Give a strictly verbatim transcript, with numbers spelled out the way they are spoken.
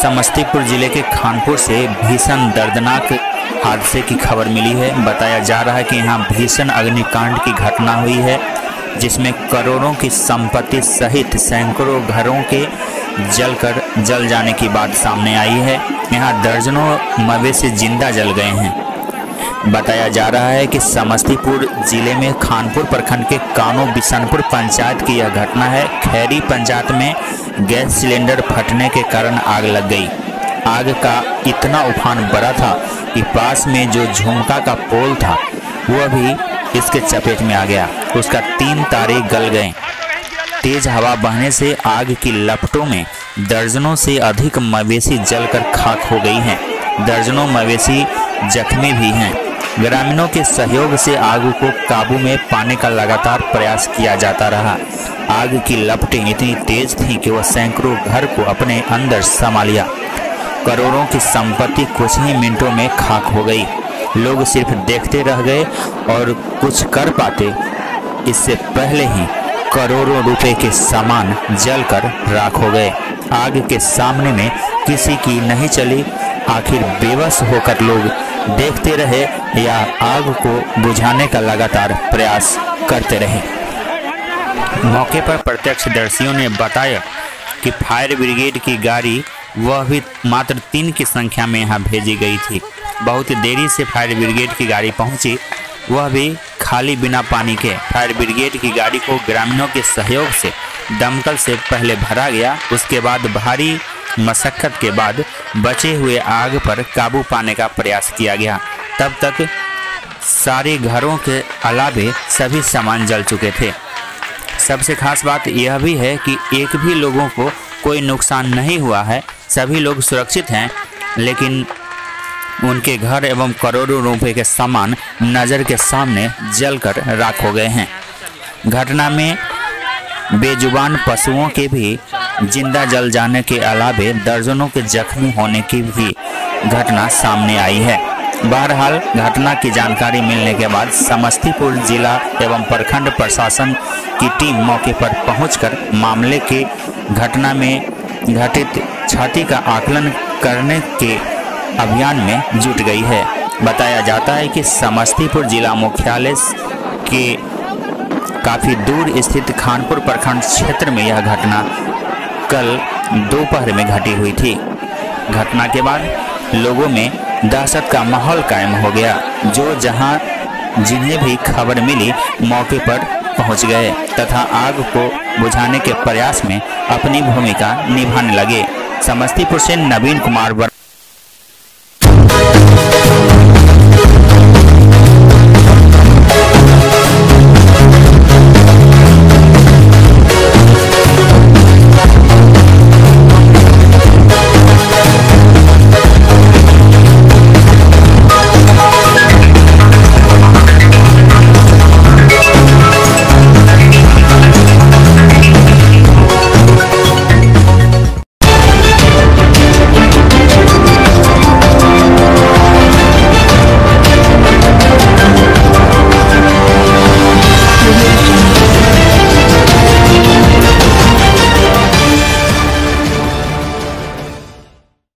समस्तीपुर जिले के खानपुर से भीषण दर्दनाक हादसे की खबर मिली है। बताया जा रहा है कि यहां भीषण अग्निकांड की घटना हुई है, जिसमें करोड़ों की संपत्ति सहित सैकड़ों घरों के जलकर जल जाने की बात सामने आई है। यहां दर्जनों मवेशी जिंदा जल गए हैं। बताया जा रहा है कि समस्तीपुर जिले में खानपुर प्रखंड के कानो बिशनपुर पंचायत की यह घटना है। खैरी पंचायत में गैस सिलेंडर फटने के कारण आग लग गई। आग का इतना उफान बड़ा था कि पास में जो झुमका का पोल था वह भी इसके चपेट में आ गया। उसका तीन तारे गल गए। तेज हवा बहने से आग की लपटों में दर्जनों से अधिक मवेशी जलकर खाक हो गई हैं। दर्जनों मवेशी जख्मी भी हैं। ग्रामीणों के सहयोग से आग को काबू में पाने का लगातार प्रयास किया जाता रहा। आग की लपटें इतनी तेज थीं कि वह सैकड़ों घर को अपने अंदर समा लिया। करोड़ों की संपत्ति कुछ ही मिनटों में खाक हो गई। लोग सिर्फ देखते रह गए और कुछ कर पाते इससे पहले ही करोड़ों रुपए के सामान जलकर राख हो गए। आग के सामने में किसी की नहीं चली। आखिर बेबस होकर लोग देखते रहे या आग को बुझाने का लगातार प्रयास करते रहे। मौके पर प्रत्यक्षदर्शियों ने बताया कि फायर ब्रिगेड की गाड़ी वह भी मात्र तीन की संख्या में यहां भेजी गई थी। बहुत देरी से फायर ब्रिगेड की गाड़ी पहुंची, वह भी खाली बिना पानी के। फायर ब्रिगेड की गाड़ी को ग्रामीणों के सहयोग से दमकल से पहले भरा गया। उसके बाद भारी मशक्कत के बाद बचे हुए आग पर काबू पाने का प्रयास किया गया। तब तक सारे घरों के अलावे सभी सामान जल चुके थे। सबसे खास बात यह भी है कि एक भी लोगों को कोई नुकसान नहीं हुआ है। सभी लोग सुरक्षित हैं, लेकिन उनके घर एवं करोड़ों रुपए के सामान नज़र के सामने जलकर राख हो गए हैं। घटना में बेजुबान पशुओं के भी जिंदा जल जाने के अलावे दर्जनों के जख्मी होने की भी घटना सामने आई है। बहरहाल घटना की जानकारी मिलने के बाद समस्तीपुर जिला एवं प्रखंड प्रशासन की टीम मौके पर पहुंचकर मामले के घटना में घटित क्षति का आकलन करने के अभियान में जुट गई है। बताया जाता है कि समस्तीपुर जिला मुख्यालय के काफ़ी दूर स्थित खानपुर प्रखंड क्षेत्र में यह घटना कल दोपहर में घटी हुई थी। घटना के बाद लोगों में दहशत का माहौल कायम हो गया। जो जहां जिन्हें भी खबर मिली मौके पर पहुंच गए तथा आग को बुझाने के प्रयास में अपनी भूमिका निभाने लगे। समस्तीपुर से नवीन कुमार